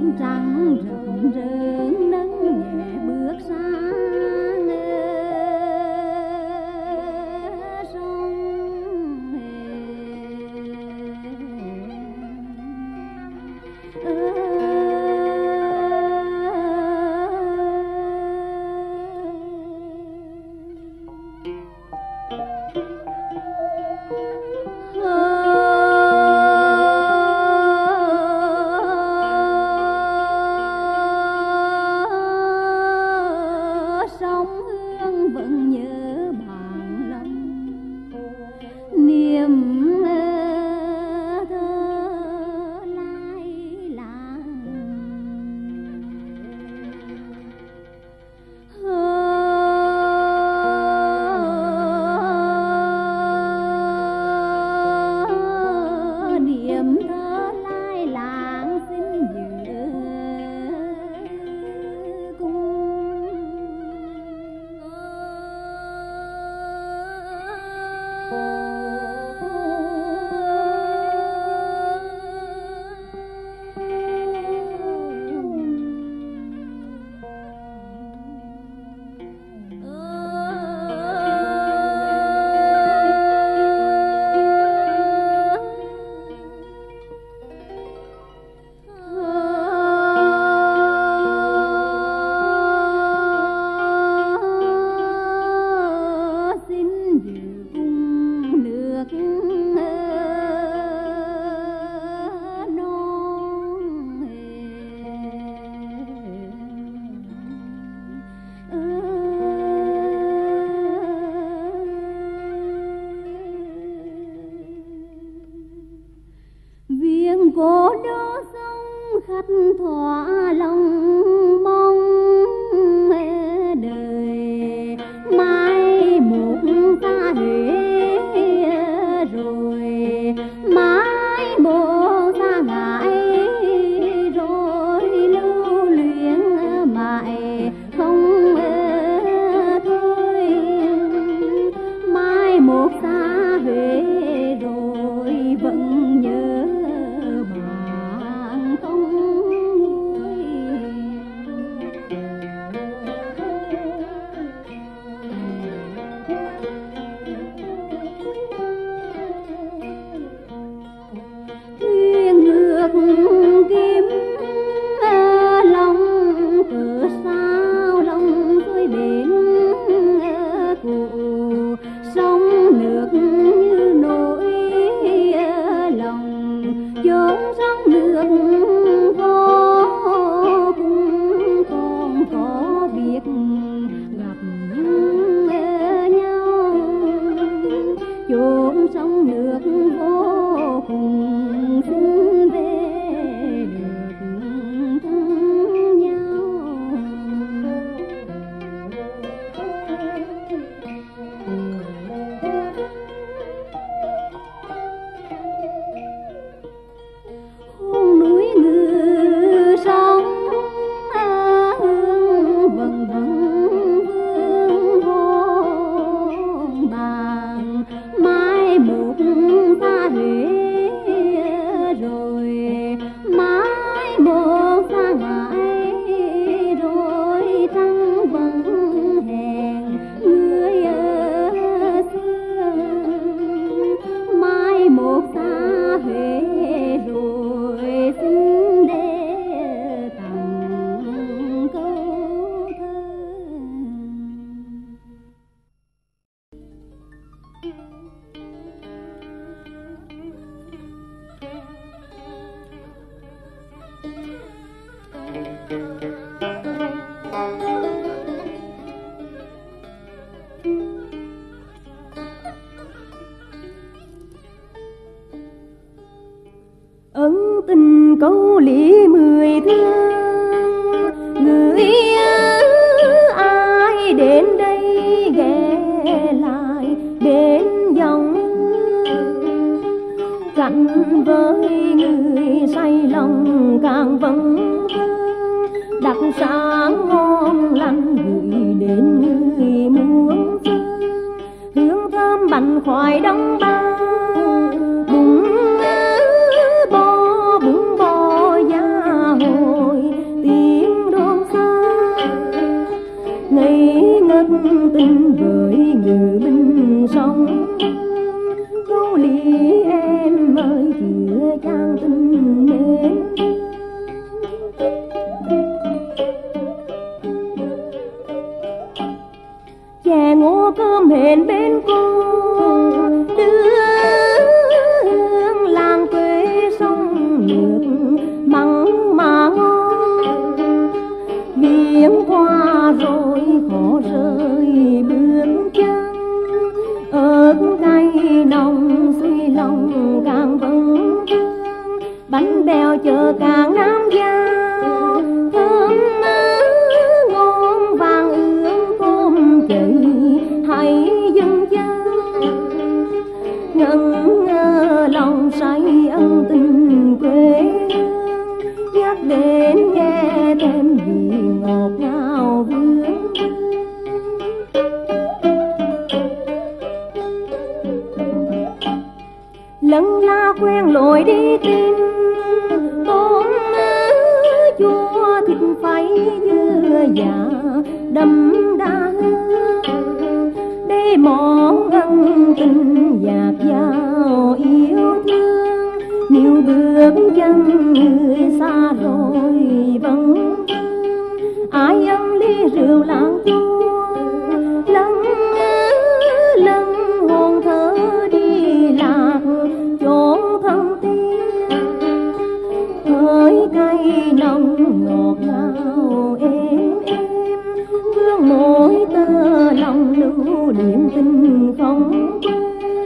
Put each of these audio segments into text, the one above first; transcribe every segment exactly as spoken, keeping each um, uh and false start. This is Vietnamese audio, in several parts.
trắng rợn rợn nâng nhẹ bước sang sông. Cô đô sông khách thỏa lòng mong đời mai một xa Huế rồi mai một xa ngãi rồi lưu luyến mãi không thôi mai một xa Huế rồi vẫn nhớ kiếm lòng cửa sao lòng xuôi bến cụ sông nước như nỗi lòng chốn sông nước vô cùng còn có việc gặp nhau chốn sông nước vô cùng xin về ân tình câu lý mười thương người ai đến đây ghé lại bên dòng cạnh với người say lòng càng vẫn đặc sản ngon lành gửi đến người muốn hương thơm bánh khoai đông ba bún bò bún bò da hồi hẹn bên cô đưa hương làng quê sông nước mặn mà ngon. Biển qua rồi khó rơi bước chân, ớt cay nồng suy lòng càng vững vương. Bánh bèo chợ càng Nam Giao thơm ngon vàng ương tôm chảy hay dừng chân. Ngẩn ngơ lòng say ân tình quê hương, nhắc đến nghe thêm vị ngọt ngào vương. Lần la quen lối đi tìm tôm chua thịt phấy dưa dạ đậm đà hương. Để món ân tình dạt dào yêu thương, níu bước chân người xa rồi vẫn vương. Ai ân ly rượu làng chua lần lần hồn thơ đi lạc chốn thân tiên. Hỡi cây nồng ngọt ngào êm êm, vương mỗi tơ lòng lưu niệm tình không quên.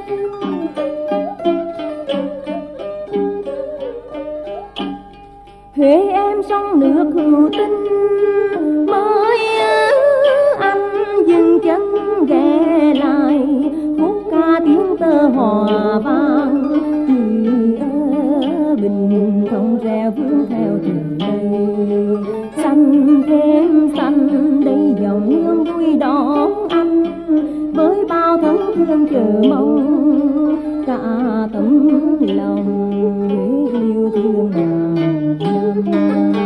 Huế em sông nước hữu tình mới anh dừng chân ghé lại, khúc ca tiếng tơ hòa vang. Người ở Bình không reo vương theo từng đây, xanh thêm xanh đây dòng hương vui đón anh. Với bao thân thương chờ mong cả tấm lòng yêu thương ngàn năm.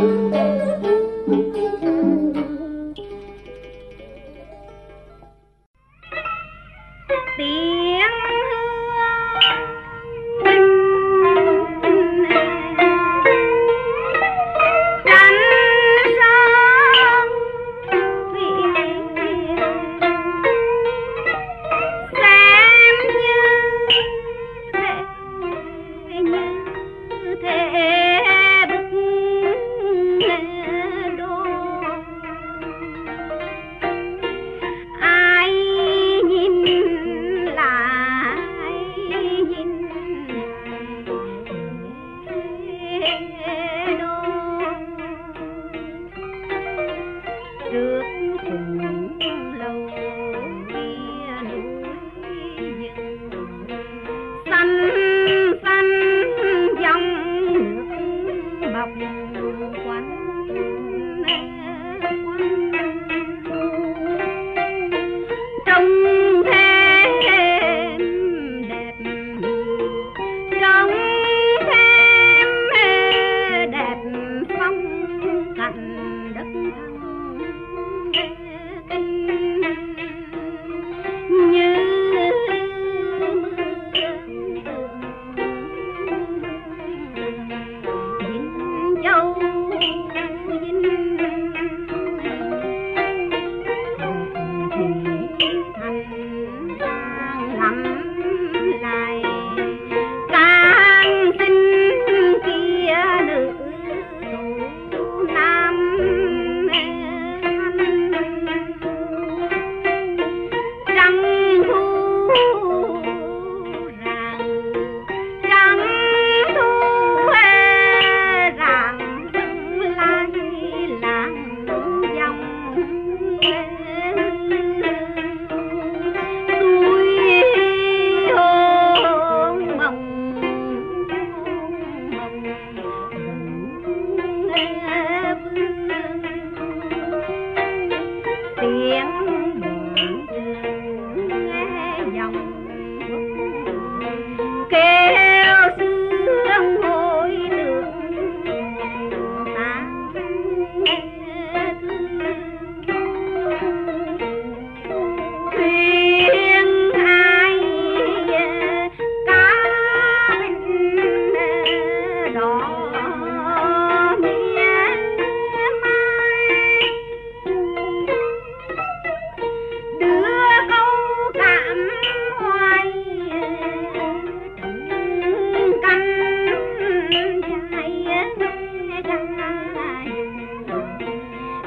Tiếng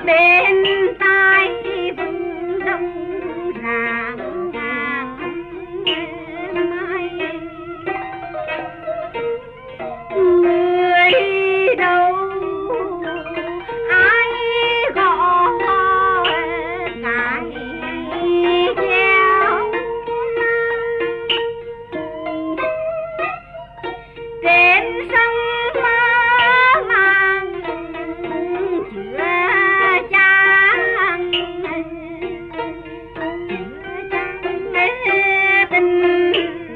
bên tai vừng đông rạng rạng mai người đâu ai gõ cái treo trên sông mơ màng chưa chan chưa chan tình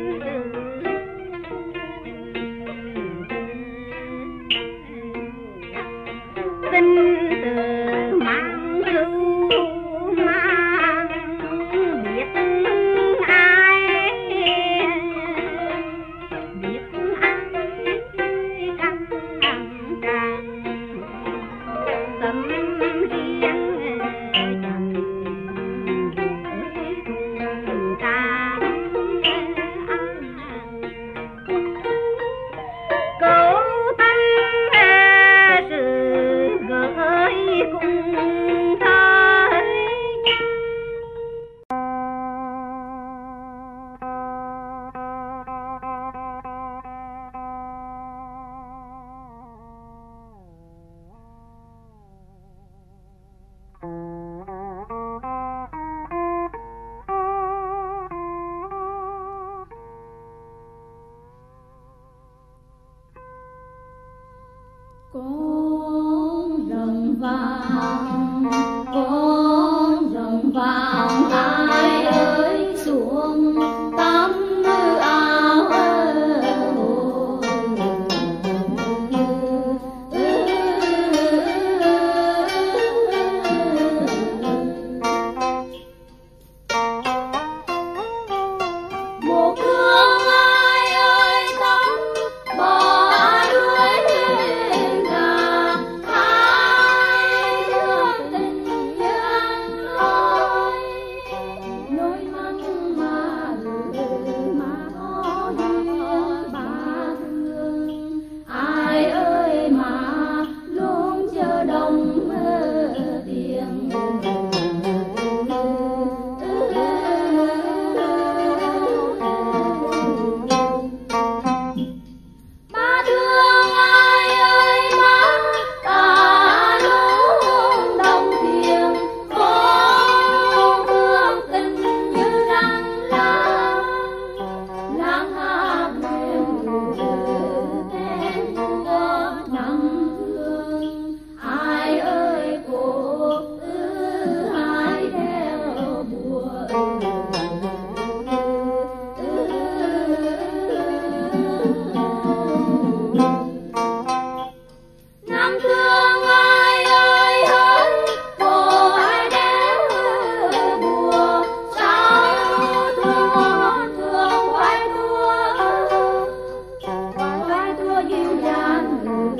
tình từ mang ru mang biết ai biết ai căng tràn tâm riêng chẳng ta câu tâm sự gửi cùng thời con rừng vàng con rừng vàng ai ơi xuống tắm áo một thương ai ơi tắm bỏ đuối cả hai thương tình như ăn lối nỗi măng mà mà có duyên ba thương ai ơi mà luôn chờ đông tiền ba thương ai ơi má ta luôn đồng tiền con thương tình như răng lan lang hát lên tên có nắng thương ai ơi cô ai theo buồn Nam thương ai ơi hỡi cô ai đeo bùa sao thương thương quay thua quay thua dịu dàng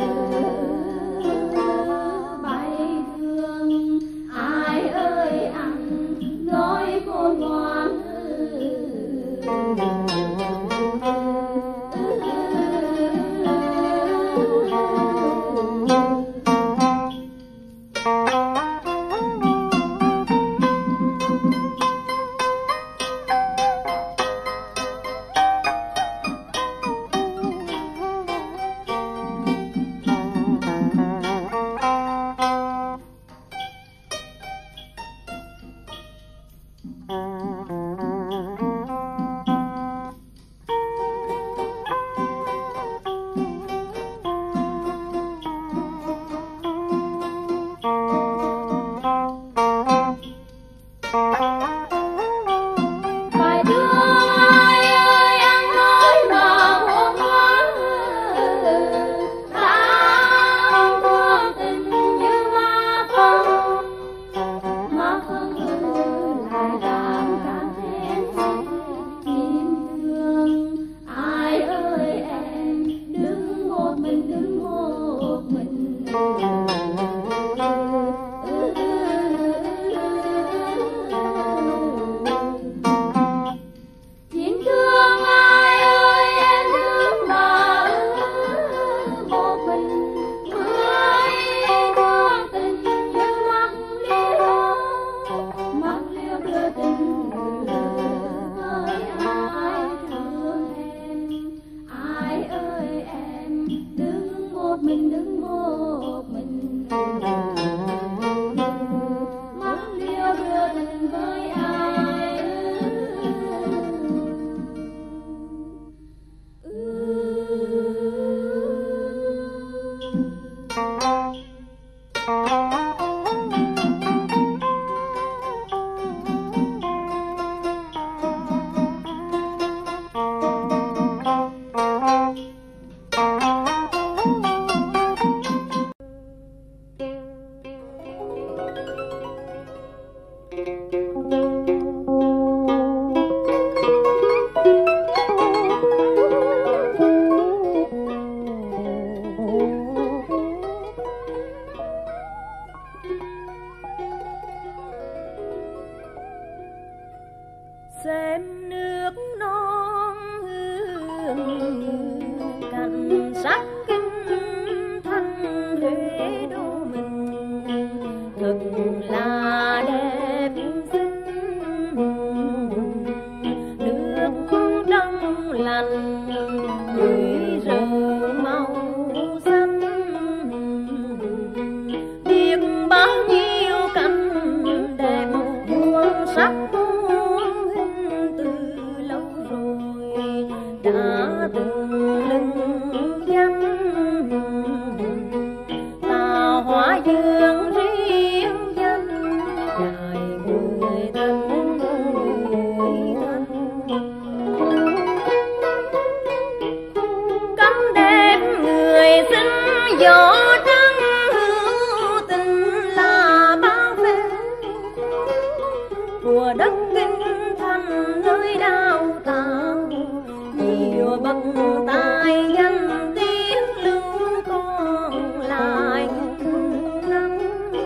bay thương ai ơi ăn nói cô ngoan xem nước non hương cảnh sắc kinh thành Huế đô mình thật là đẹp xinh, nước trong lành núi rừng màu xanh, biết bao nhiêu cảnh đẹp muôn sắc muôn hình từ lâu rồi đã từng lừng danh. Tà Hóa Dương riêng danh đời người thân người thân, cắm đẹp người xinh gió trắng hữu tình là bao phê của đất kinh thành nơi đào tạo nhiều bậc tài danh tiếng lưu còn lại năm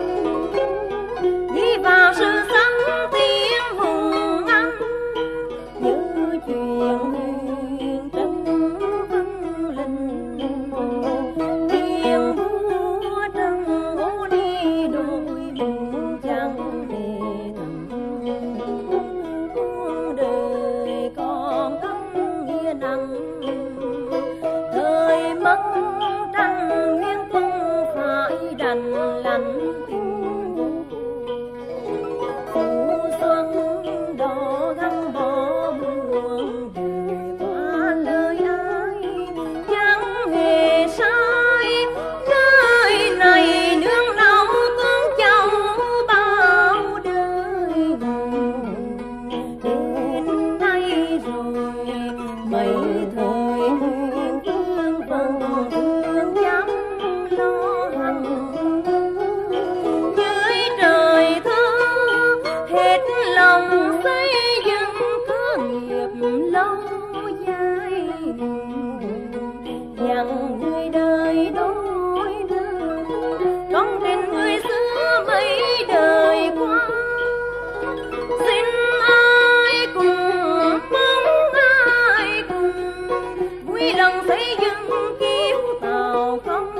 ghi vào sự sống tiếng hùng anh như chuyện huyền trân vân linh thiên vua trần ô đi đôi buồn chẳng hề thầm cuộc đời còn không nghĩa nặng thời mất tranh nguyên quân phải đành lành tình phù xuân đỏ gắn bỏ buồn đời qua lời ai chẳng hề sai. Nơi này nương náu con cháu bao đời đến nay rồi mấy thời huyền phương vần thương chăm lo hằng dưới trời thơ hết lòng xây dựng cơ nghiệp lâu dài dặn người đời đôi đường con trên người xưa mấy đời qua xin ai cùng mong ai cùng vui lòng xây dựng kiếp tàu không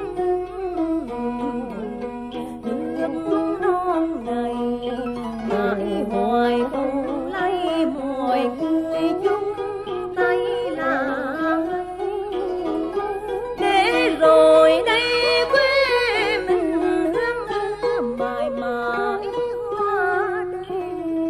nước non này mãi hoài không lấy mọi người chung tay là để rồi đây quê mình hương ưa mãi mãi hoa đây.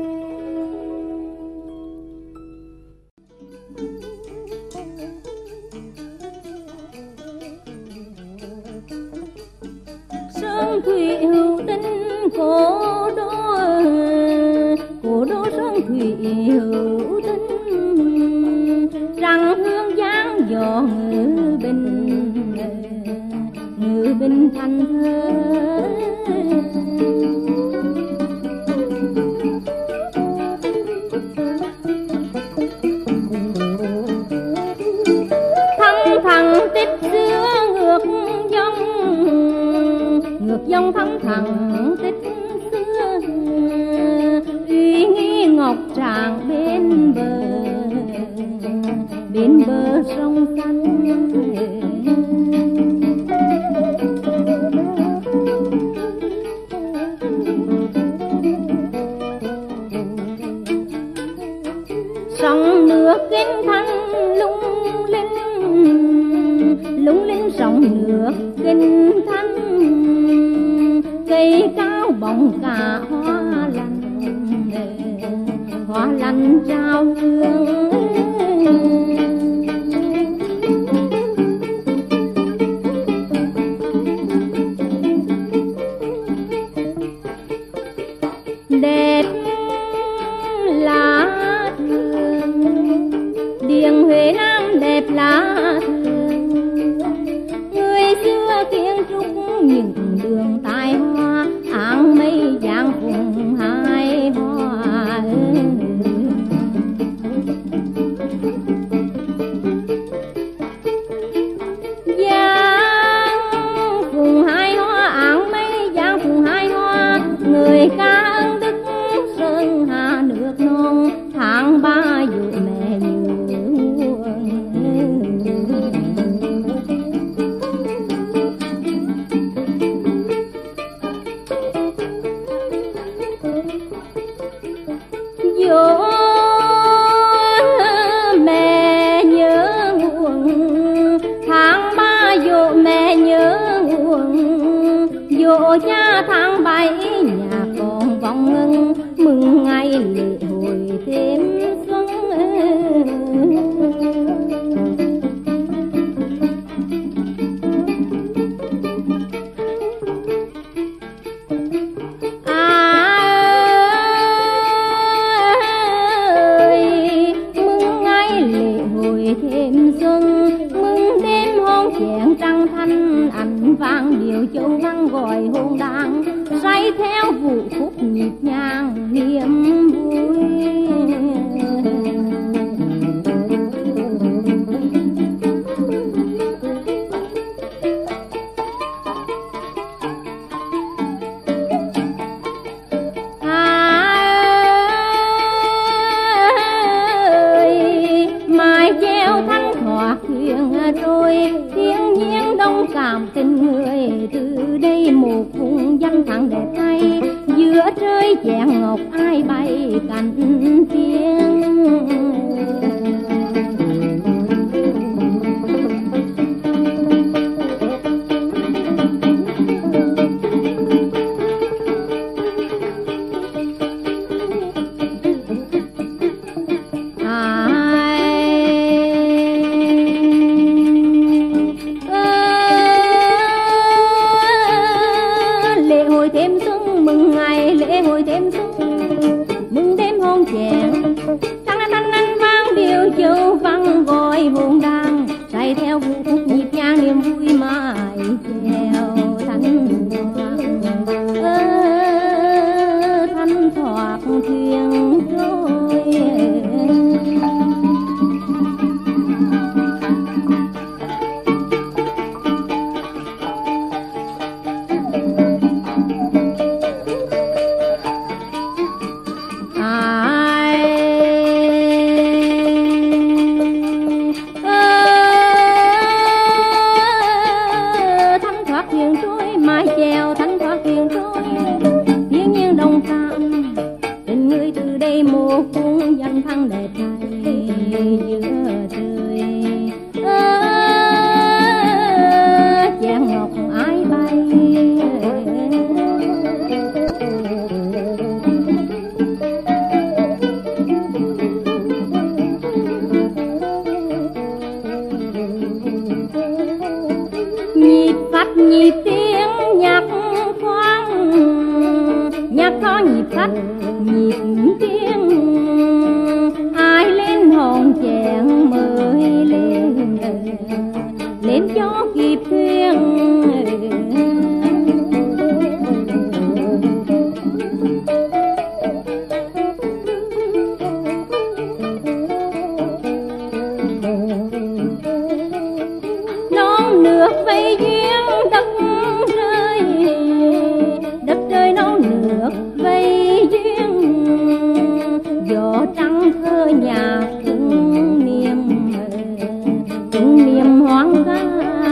Sơn thủy hữu tình cố đô, cố đô sơn thủy hữu tình rằng hương giang gió ngự bình, ngự bình thành thơ. Thăng thẳng tích xưa ngược dòng, ngược dòng thăng thẳng tích xưa uy nghi ngọc tràng bên bờ, bên bờ sông xanh. Sông nước kinh thanh lung linh, lung linh sông nước kinh thanh cây cao bóng cả hoa lành, hoa lành trao hương. Đẹp lá thường điền Huế Nam đẹp lá thường, người xưa kiến trúc những đường tài hoa áng mây giang vùng hai hoa. Giang vùng hai hoa áng mây giang vùng hai hoa, người ca ơn đức sơn hà nước non tháng dỗ mẹ nhớ nguồn, tháng ba dỗ mẹ nhớ nguồn, dỗ cha tháng bảy nhà còn vọng ngân, mừng ngày lễ hội thêm xuân. Thêm xuân mừng đêm hôn chén trăng thanh, ảnh vang điệu châu văn gọi hôn đàn, say theo vũ khúc nhịp nhàng niềm vui. Rồi thiên nhiên đông cảm tình người, từ đây một vùng danh thắng đẹp hay, giữa trời chén ngọc ai bay cánh tiên. Thêm xuân mừng ngày lễ hội thêm xuân, mừng đêm hôn chén trăng thanh anh vang điệu châu văn gọi hồn đàn, say theo vũ khúc nhịp nhàng niềm vui mãi theo thanh thoát thanh thoát thuyền trôi. Mái chèo thanh thoát thuyền trôi, thiên nhiên đồng cảm tình người, từ đây một cung danh thăng đẹp này giữa trời chén ngọc ai bay. Nhịp phách nhịp tiếng nhạc khoan, nhạc có nhịp phách nhịp tiếng, ai lên hòn chén mới lên lên cho kịp thuyền. Non nước vây duyên đất rơi, đất rơi non nước vây duyên, gió trăng thơ nhà từng niềm từng niềm hoang ca.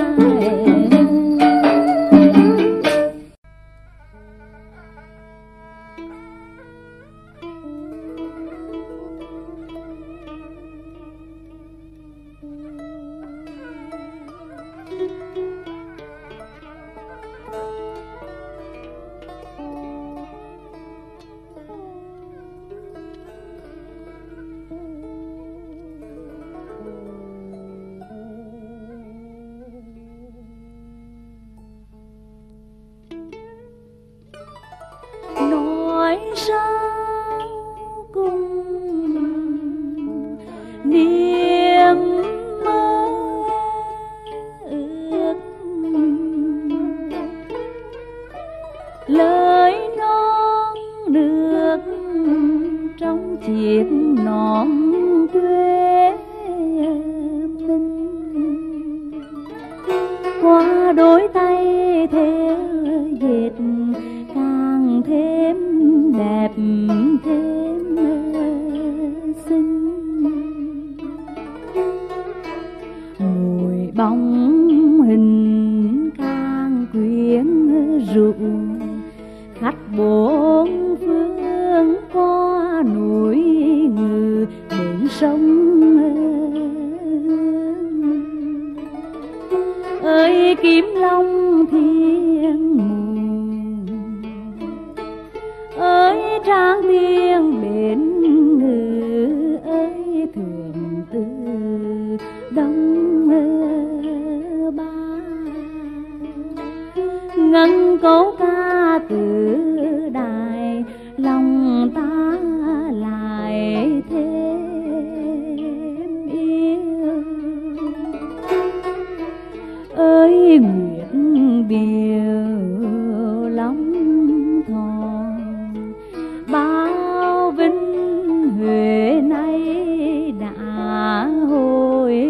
Nói sao cùng niềm mơ ước, lời non nước trong chiếc nón quê mình, qua đôi tay theo dệt càng thêm đẹp thêm xinh. Mùi bóng hình càng quyến rũ, khách bốn phương qua núi sông ơi kiếm long thiên mùi ơi trang tiên bến ngự ơi thường tư đông ba ngân câu ca từ đài lòng ta lại thêm yêu ơi nguyệt biều long thòn bao vinh huệ nay đã hồi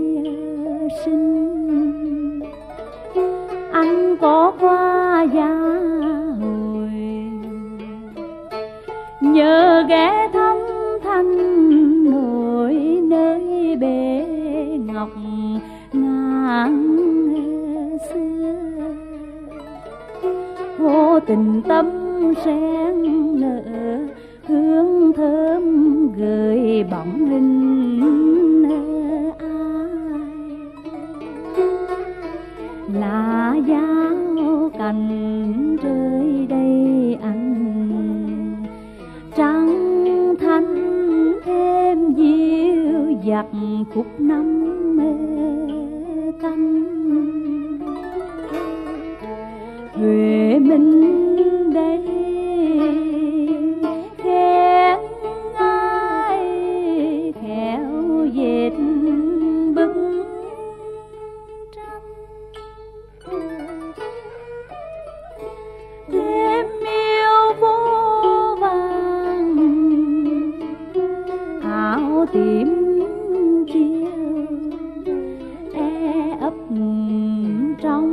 sinh anh có qua gia hồi nhớ ghé thăm thanh nổi nơi bể ngọc ngàn xưa vô tình tâm sen nở hương thơm gợi bóng hình ai là dao cành rơi đây anh trăng thanh thêm dịu dặt khúc năm canh Huệ Minh đây khen ai khéo dệt bức tranh thêm yêu vô vàng áo tím chiều e ấp trong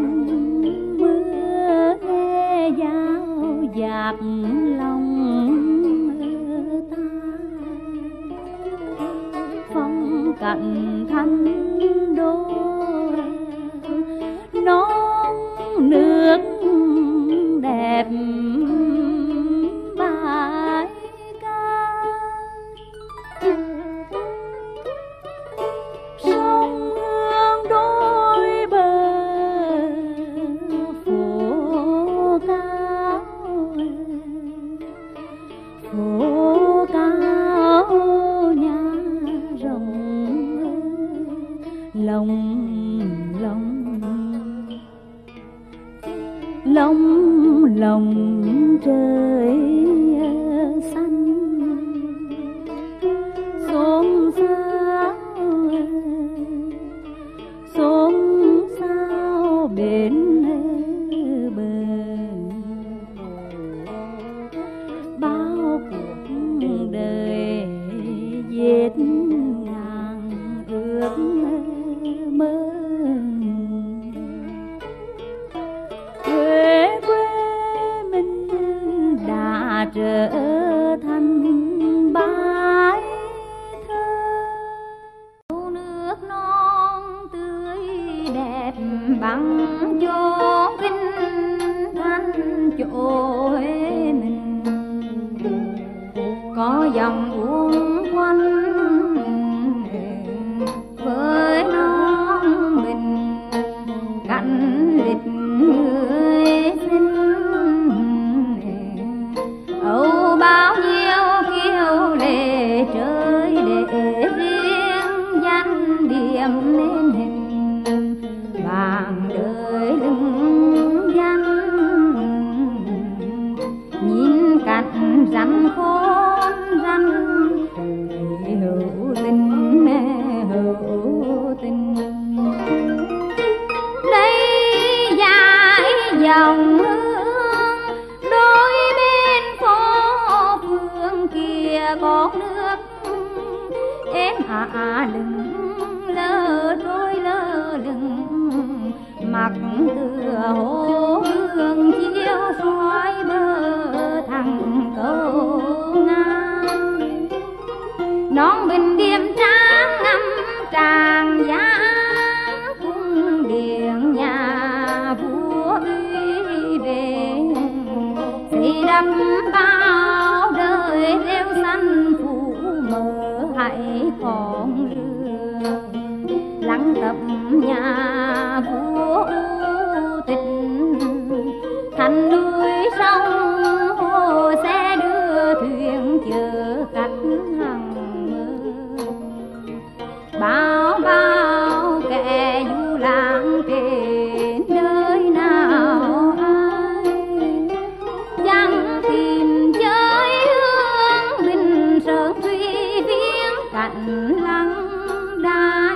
mưa nghe dao dạt lòng ta phong cảnh thanh đô non nước đẹp bài ca sông hương đôi bờ phố cao phố cao nhà rồng lồng lồng lồng lồng trời xanh xôn xao xôn xao bên bờ bao cuộc đời viết ngàn ước mơ quê quê mình đã trở thành bãi thơ nước non tươi đẹp bằng chỗ vinh thanh chỗ Huế mình có dòng uốn quanh với non mình cạnh lịch người xinh âu bao nhiêu kiêu lệ trời để riêng danh điểm nên hình vàng đời lưng danh nhìn cạnh rắn khôn rắn hữu tình hữu tình đây dài dòng hương đôi bên phố phương kia có nước em à lưng lơ trôi lơ lưng mặc tựa hồ hương chiếu soi bờ thẳng câu ngang non bình điềm tráng ngâm tràng giá cung điện nhà vua uy về xây đắp bao đời rêu xanh phủ mờ hãy còn lương lắng tập nhà vua tịch thành núi sông hồ sẽ đưa thuyền chở khách hằng mơ bao bao kẻ du lãng trên nơi nào ai chẳng tìm chơi hương bình sơn thủy viếng cạnh lăng đai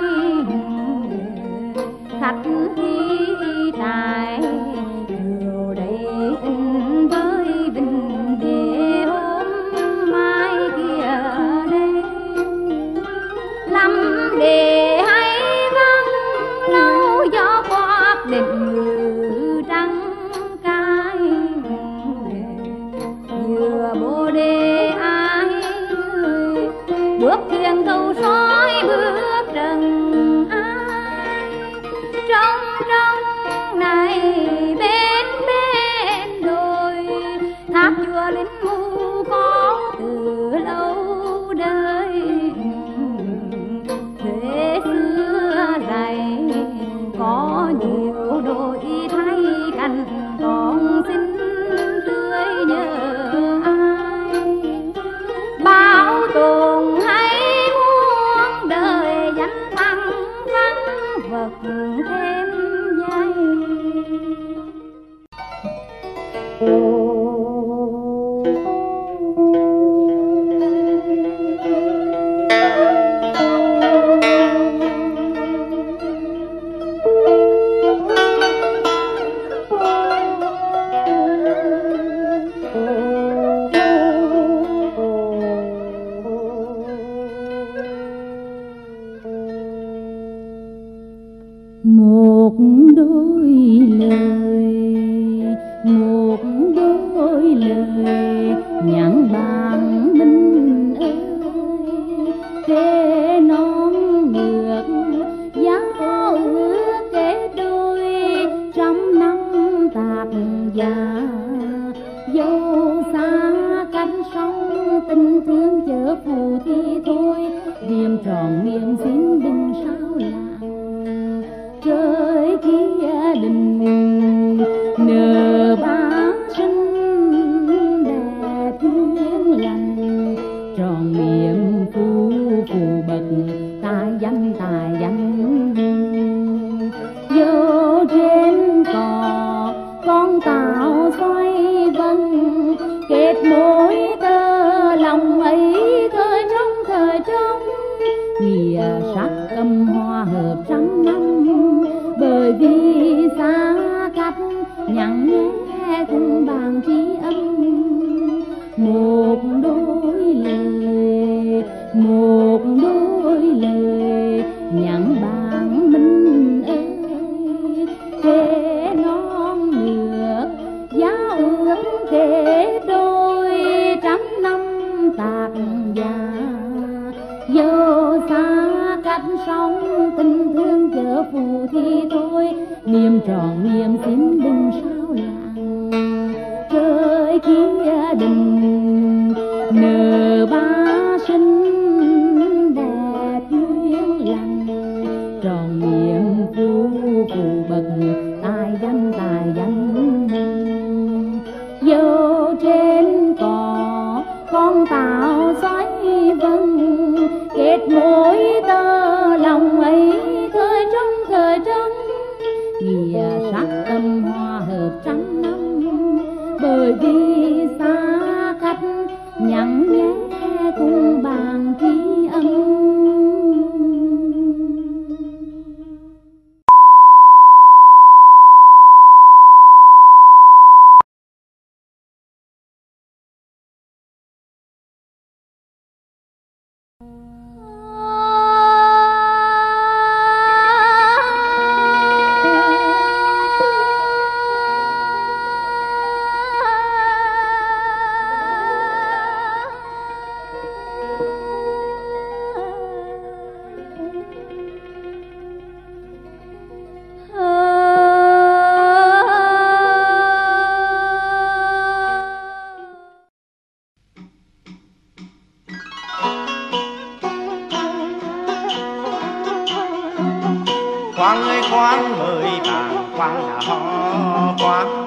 khách thi tài chiều đây tình với bình địa hôm mai kia đây lắm để hay vắng lâu gió quát định ngự trắng cai vừa bồ đề ai bước thuyền câu soi bước trần ai trong trong này bên bên đồi tháp chùa linh mù có từ lâu đời thế xưa dày có nhiều đổi thay cành còn xinh tươi nhớ ai bảo tồn hay muôn đời danh thăng vắng vật thêm dây một đôi lời một đôi lời nhãn bàn minh ơi kê non ngược giá ước kể đôi trăm năm tạc già dẫu xa cách sông tình thương chở phù thi thôi điềm tròn miệng xin đừng sao làng trời kia đình nở ba xinh đẹp duyên lành tròn miệng phu phù bậc tài danh tài danh vô trên cò con tàu xoay vân kết mối tơ lòng ấy thời trong thời trong nghĩa sắc âm hoa hợp trăm năm bởi vì xa cách nhặng nhẽ cùng bàn tri âm một đôi lời một đôi lời nhặng bàn minh ơi kể non nước giá ước kể đôi trăm năm tạc già dẫu xa cách sông tình thương chở phù thi thôi niềm tròn niềm xin đừng sao làng trời kia đình nở ba xinh đẹp duyên lành tròn niềm phu phù bậc tài danh tài danh dẫu trên cò con tàu xoáy vân kết mối tơ lòng ấy thời trong thời trong nghĩa sắc tâm hoa hợp trăm năm bởi vì xa cách nhặng nhẽ cùng bàn tri âm khoan ơi khoan mời bạn khoan đã ho khoan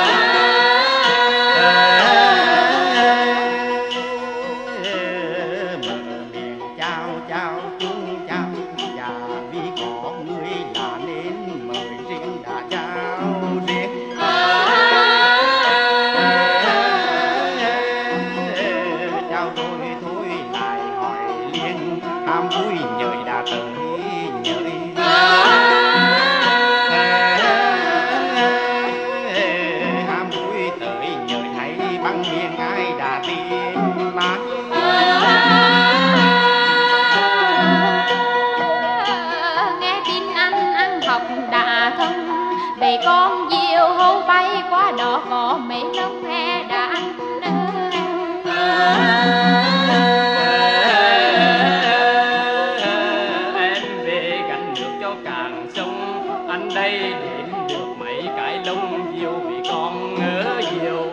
con diều hâu bay qua đó có mấy lông he đã ăn em về gánh nước cho càng sông anh đây đếm được mấy cái lông diều vì con ngỡ diều.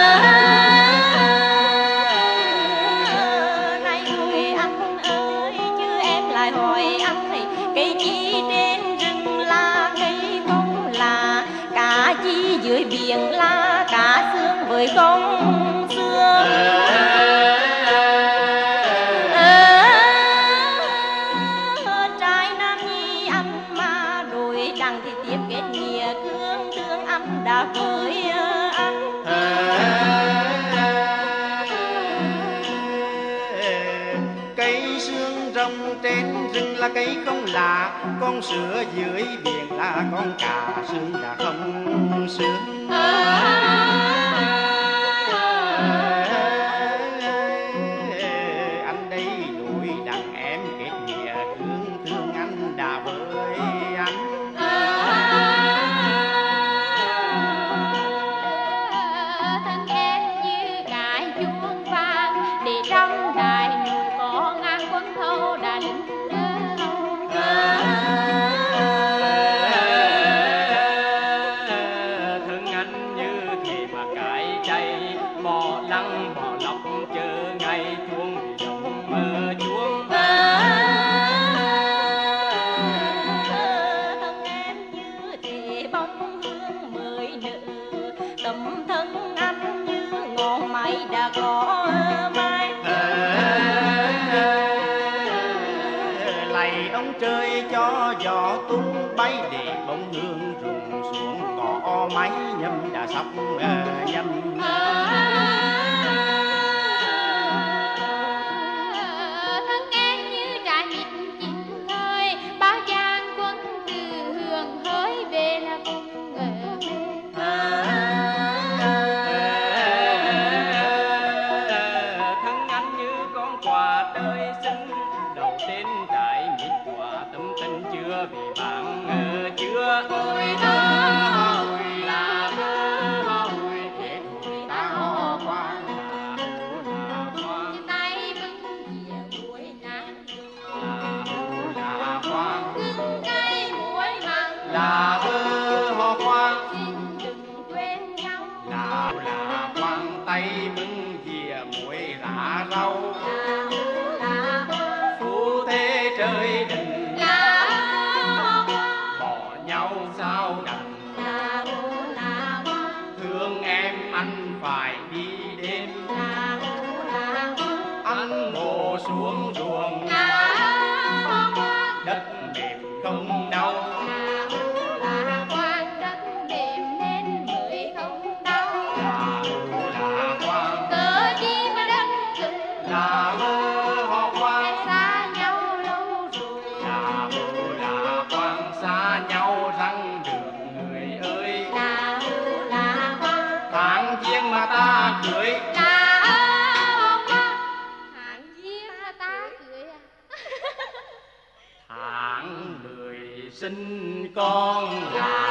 Này người anh ơi chứ em lại hỏi anh thì cây chi trên rừng là cây không là cá chi dưới biển là cá xương với không xương. Trai nam nhi anh mà đôi đằng thì tiếp kết nghĩa cương thương anh đã với anh. Cây xương rồng trên rừng là cây không lạ, con sữa dưới biển là con cá xương đã không xương. Anh đây đuổi đàn em kết nghĩa thương thương anh đã với anh. Thân em như cái chuông vàng để trong đài nụ có ngang quân thâu đã lính. Thân anh như thế mà cái chay bò lăng bò lọc chờ ngày chuông vì đồng mơ chuông. Thân em như thế bóng hương mới nở, tấm thân anh như ngọn mây đã có mai. Lạy ông trời cho gió tung bay để bóng hương rụng xuống cỏ máy nhâm đã sắp uh, nhâm. Thân em như trà nhịp chim hơi bao giang quân từ hương hỡi về là cùng ngờ. Thân anh như con quà đời sinh đầu tên trải mít quả tâm tình chưa vì bạn ngờ chưa. Ôi đó ôi là mơ ôi thế thôi ta ho qua là khoan Tay bưng dìa muối nắng là khoan cưng cây muối mặn Là bơ ho khoan xin đừng quên nhau. là là khoan tay bưng dìa muối rã rau Là là phú thế trời đình là bỏ nhau sao đành. là là Thương em anh phải đi đêm là là anh ngồi xuống ruộng đất mềm không đau. là quan đất mềm nên mới không đau. Là là khoan Cớ chi mà đất cứng là mơ ho khoan xa nhau lâu rồi. là mơ là khoan xa nhau răng đường người ơi. Là là quan Tháng giêng mà ta cưới là quan tháng giêng mà ta cưới à. tháng mười sinh con là